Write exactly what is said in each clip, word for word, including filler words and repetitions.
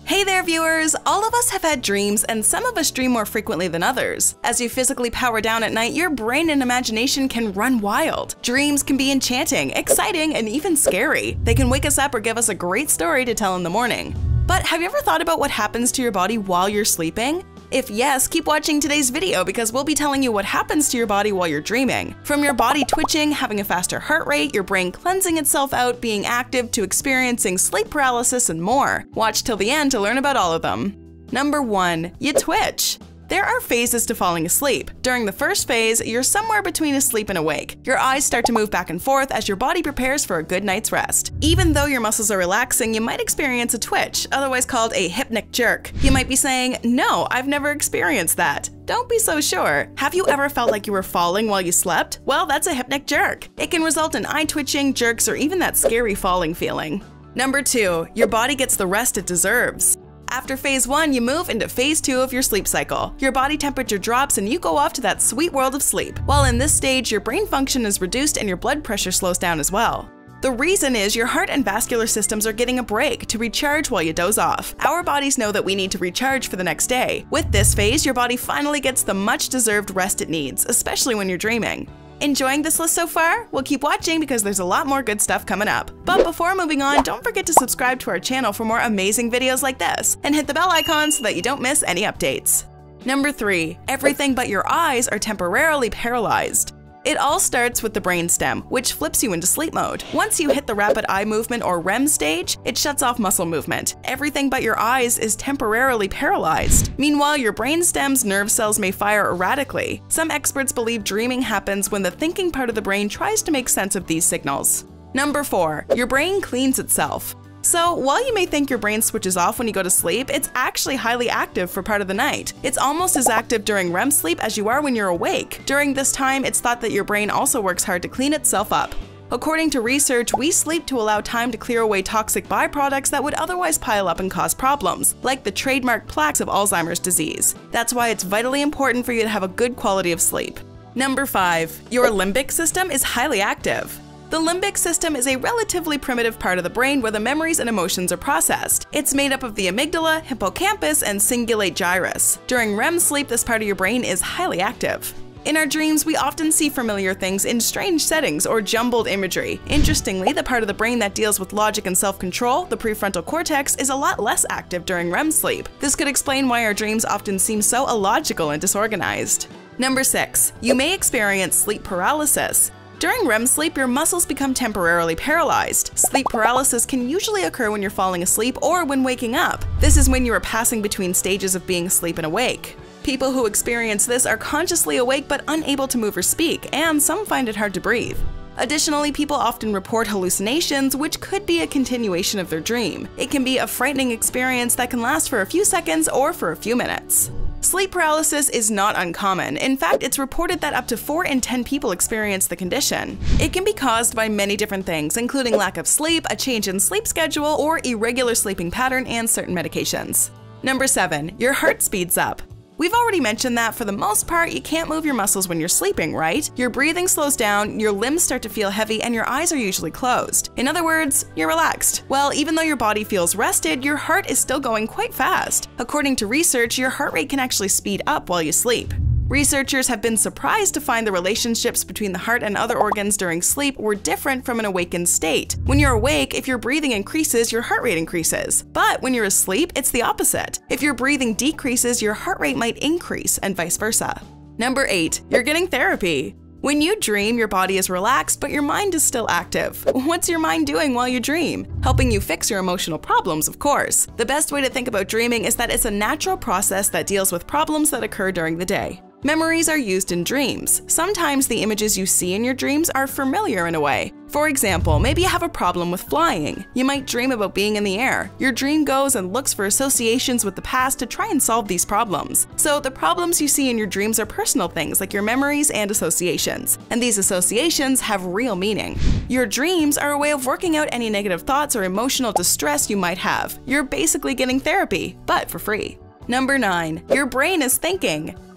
Hey there viewers! All of us have had dreams, and some of us dream more frequently than others. As you physically power down at night, your brain and imagination can run wild. Dreams can be enchanting, exciting, and even scary. They can wake us up or give us a great story to tell in the morning. But have you ever thought about what happens to your body while you're sleeping? If yes, keep watching today's video because we'll be telling you what happens to your body while you're dreaming. From your body twitching, having a faster heart rate, your brain cleansing itself out, being active, to experiencing sleep paralysis and more. Watch till the end to learn about all of them. Number one. You twitch. There are phases to falling asleep. During the first phase, you're somewhere between asleep and awake. Your eyes start to move back and forth as your body prepares for a good night's rest. Even though your muscles are relaxing, you might experience a twitch, otherwise called a hypnic jerk. You might be saying, "No, I've never experienced that." Don't be so sure. Have you ever felt like you were falling while you slept? Well, that's a hypnic jerk. It can result in eye twitching, jerks, or even that scary falling feeling. Number two. Your body gets the rest it deserves. After phase one, you move into phase two of your sleep cycle. Your body temperature drops and you go off to that sweet world of sleep. While in this stage, your brain function is reduced and your blood pressure slows down as well. The reason is your heart and vascular systems are getting a break to recharge while you doze off. Our bodies know that we need to recharge for the next day. With this phase, your body finally gets the much-deserved rest it needs, especially when you're dreaming. Enjoying this list so far? Well, keep watching because there's a lot more good stuff coming up. But before moving on, don't forget to subscribe to our channel for more amazing videos like this, and hit the bell icon so that you don't miss any updates. Number three. Everything but your eyes are temporarily paralyzed. It all starts with the brainstem, which flips you into sleep mode. Once you hit the rapid eye movement or R E M stage, it shuts off muscle movement. Everything but your eyes is temporarily paralyzed. Meanwhile, your brainstem's nerve cells may fire erratically. Some experts believe dreaming happens when the thinking part of the brain tries to make sense of these signals. Number four. Your brain cleans itself. So, while you may think your brain switches off when you go to sleep, it's actually highly active for part of the night. It's almost as active during R E M sleep as you are when you're awake. During this time, it's thought that your brain also works hard to clean itself up. According to research, we sleep to allow time to clear away toxic byproducts that would otherwise pile up and cause problems, like the trademark plaques of Alzheimer's disease. That's why it's vitally important for you to have a good quality of sleep. Number five. Your limbic system is highly active. The limbic system is a relatively primitive part of the brain where the memories and emotions are processed. It's made up of the amygdala, hippocampus, and cingulate gyrus. During R E M sleep, this part of your brain is highly active. In our dreams, we often see familiar things in strange settings or jumbled imagery. Interestingly, the part of the brain that deals with logic and self-control, the prefrontal cortex, is a lot less active during R E M sleep. This could explain why our dreams often seem so illogical and disorganized. Number six. You may experience sleep paralysis. During R E M sleep, your muscles become temporarily paralyzed. Sleep paralysis can usually occur when you're falling asleep or when waking up. This is when you are passing between stages of being asleep and awake. People who experience this are consciously awake but unable to move or speak, and some find it hard to breathe. Additionally, people often report hallucinations, which could be a continuation of their dream. It can be a frightening experience that can last for a few seconds or for a few minutes. Sleep paralysis is not uncommon. In fact, it's reported that up to four in ten people experience the condition. It can be caused by many different things, including lack of sleep, a change in sleep schedule, or irregular sleeping pattern and certain medications. Number seven. Your heart speeds up. We've already mentioned that for the most part, you can't move your muscles when you're sleeping, right? Your breathing slows down, your limbs start to feel heavy, and your eyes are usually closed. In other words, you're relaxed. Well, even though your body feels rested, your heart is still going quite fast. According to research, your heart rate can actually speed up while you sleep. Researchers have been surprised to find the relationships between the heart and other organs during sleep were different from an awakened state. When you're awake, if your breathing increases, your heart rate increases. But when you're asleep, it's the opposite. If your breathing decreases, your heart rate might increase, and vice versa. Number eight. You're getting therapy. When you dream, your body is relaxed, but your mind is still active. What's your mind doing while you dream? Helping you fix your emotional problems, of course. The best way to think about dreaming is that it's a natural process that deals with problems that occur during the day. Memories are used in dreams. Sometimes the images you see in your dreams are familiar in a way. For example, maybe you have a problem with flying. You might dream about being in the air. Your dream goes and looks for associations with the past to try and solve these problems. So the problems you see in your dreams are personal things like your memories and associations. And these associations have real meaning. Your dreams are a way of working out any negative thoughts or emotional distress you might have. You're basically getting therapy, but for free. Number nine. Your brain is thinking.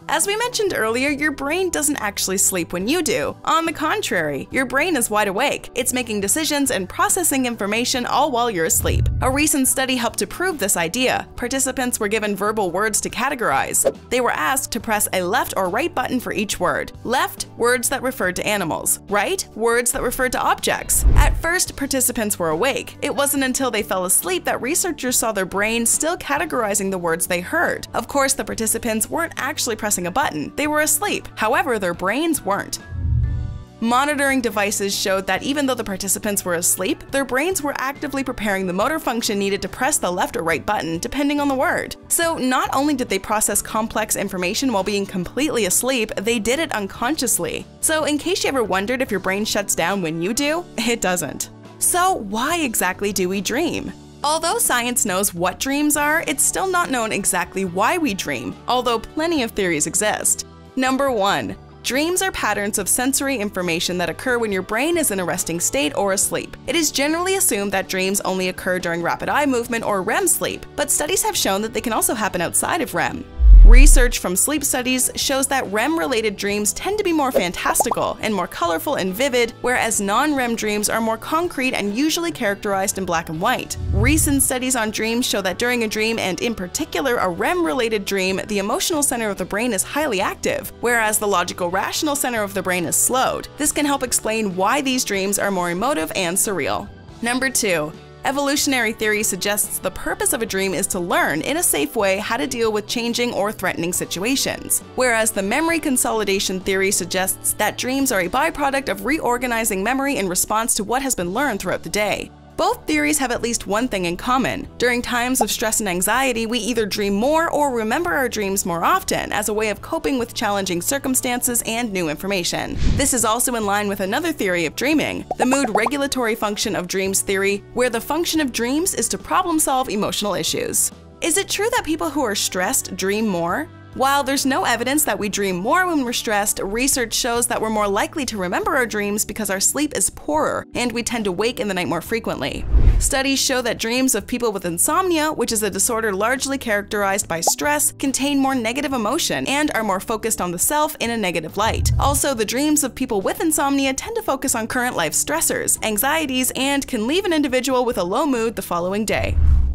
As we mentioned earlier, your brain doesn't actually sleep when you do. On the contrary, your brain is wide awake. It's making decisions and processing information all while you're asleep. A recent study helped to prove this idea. Participants were given verbal words to categorize. They were asked to press a left or right button for each word. Left, words that referred to animals. Right, words that referred to objects. At first, participants were awake. It wasn't until they fell asleep that researchers saw their brain still categorizing the words they heard. Of course, the participants weren't actually pressing a button. They were asleep. However, their brains weren't. Monitoring devices showed that even though the participants were asleep, their brains were actively preparing the motor function needed to press the left or right button, depending on the word. So not only did they process complex information while being completely asleep, they did it unconsciously. So in case you ever wondered if your brain shuts down when you do, it doesn't. So why exactly do we dream? Although science knows what dreams are, it's still not known exactly why we dream, although plenty of theories exist. Number one. Dreams are patterns of sensory information that occur when your brain is in a resting state or asleep. It is generally assumed that dreams only occur during rapid eye movement or R E M sleep, but studies have shown that they can also happen outside of R E M. Research from sleep studies shows that R E M-related dreams tend to be more fantastical and more colorful and vivid, whereas non-R E M dreams are more concrete and usually characterized in black and white. Recent studies on dreams show that during a dream, and in particular a R E M-related dream, the emotional center of the brain is highly active, whereas the logical rational center of the brain is slowed. This can help explain why these dreams are more emotive and surreal. Number two. Evolutionary theory suggests the purpose of a dream is to learn, in a safe way, how to deal with changing or threatening situations, whereas the memory consolidation theory suggests that dreams are a byproduct of reorganizing memory in response to what has been learned throughout the day. Both theories have at least one thing in common. During times of stress and anxiety, we either dream more or remember our dreams more often as a way of coping with challenging circumstances and new information. This is also in line with another theory of dreaming, the mood regulatory function of dreams theory, where the function of dreams is to problem solve emotional issues. Is it true that people who are stressed dream more? While there's no evidence that we dream more when we're stressed, research shows that we're more likely to remember our dreams because our sleep is poorer and we tend to wake in the night more frequently. Studies show that dreams of people with insomnia, which is a disorder largely characterized by stress, contain more negative emotion and are more focused on the self in a negative light. Also, the dreams of people with insomnia tend to focus on current life stressors, anxieties, and can leave an individual with a low mood the following day.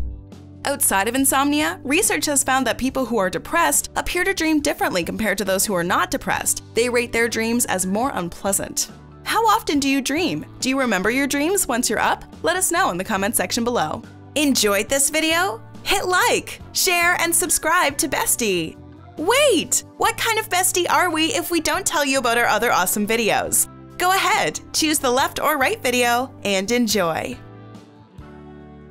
Outside of insomnia, research has found that people who are depressed appear to dream differently compared to those who are not depressed. They rate their dreams as more unpleasant. How often do you dream? Do you remember your dreams once you're up? Let us know in the comment section below. Enjoyed this video? Hit like, share, and subscribe to Bestie. Wait! What kind of bestie are we if we don't tell you about our other awesome videos? Go ahead, choose the left or right video, and enjoy.